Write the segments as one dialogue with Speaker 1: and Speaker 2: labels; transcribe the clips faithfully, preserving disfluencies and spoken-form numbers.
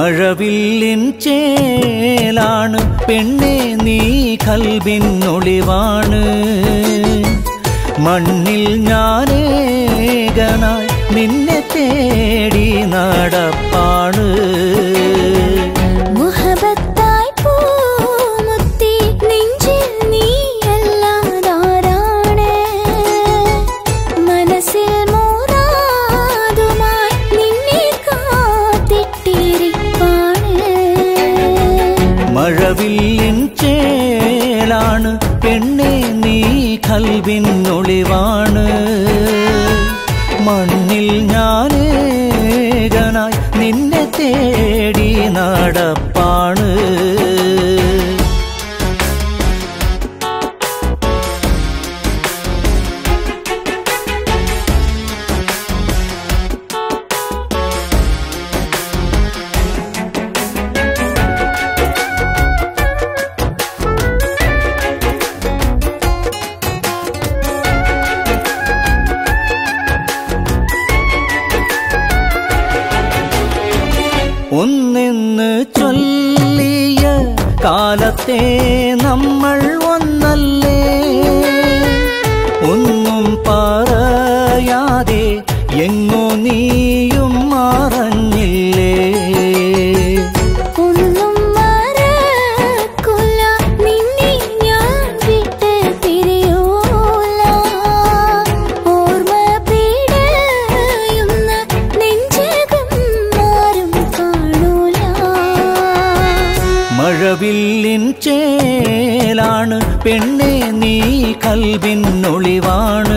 Speaker 1: മഴവില്ലിൻ ചേലാണ് പെണ്ണേ നീ കൽബിനൊളിവാണ് മണ്ണിൽ ഞാനേകനായി നിന്നെ തേടി നടപ്പാണ് മഴവില്ലിൻ ചേലാണ് പെണ്ണേ നീ കൽബിനൊളിവാണ് മണ്ണിൽ ഞാനേകനായി നിന്നെ തേടി നടപ്പാണ് ഒന്നെന്ന് ചൊല്ലിയ കാലത്തെ നമ്മൾ ഒന്നല്ലേ ഒന്നും പറയാതെ എങ്ങോ നീയും മറഞ്ഞില്ലേ മഴവില്ലിൻ ചേലാണ് പെണ്ണേ നീ കൽബിനൊളിവാണ്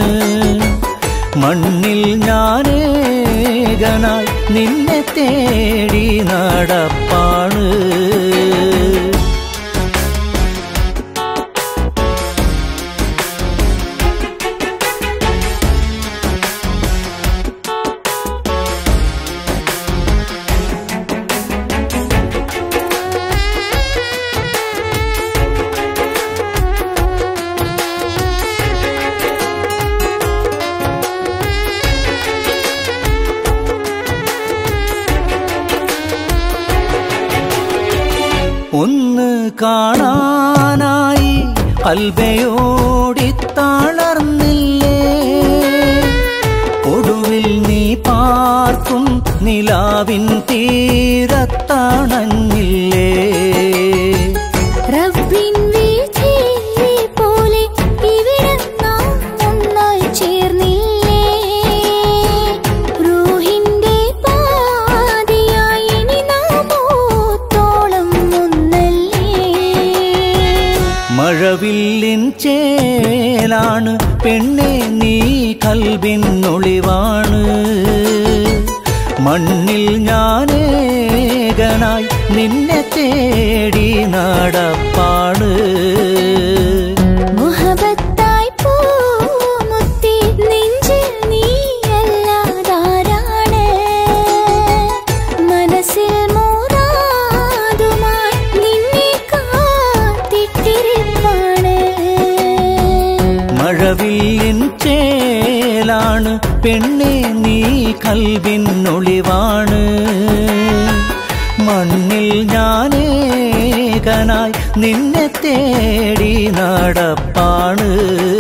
Speaker 1: മണ്ണിൽ ഞാനേകനായി നിന്നെ തേടി നടപ്പാണ് ഒന്ന് കാണാനായി കൽബയോടി തളർന്നില്ലേ ഒടുവിൽ നീ പാർക്കും നിലാവിൻ തീരത്തണഞ്ഞില്ലേ മഴവില്ലിൻ ചേലാണ് പെണ്ണേ നീ കൽബിനൊളിവാണ് മണ്ണിൽ ഞാനേകനായി നിന്നെ തേടി നടപ്പാണ് മഴവില്ലിൻ ചേലാണ് പെണ്ണേ നീ കൽബിനൊളിവാണ് മണ്ണിൽ ഞാനേകനായി നിന്നെ തേടി നടപ്പാണ്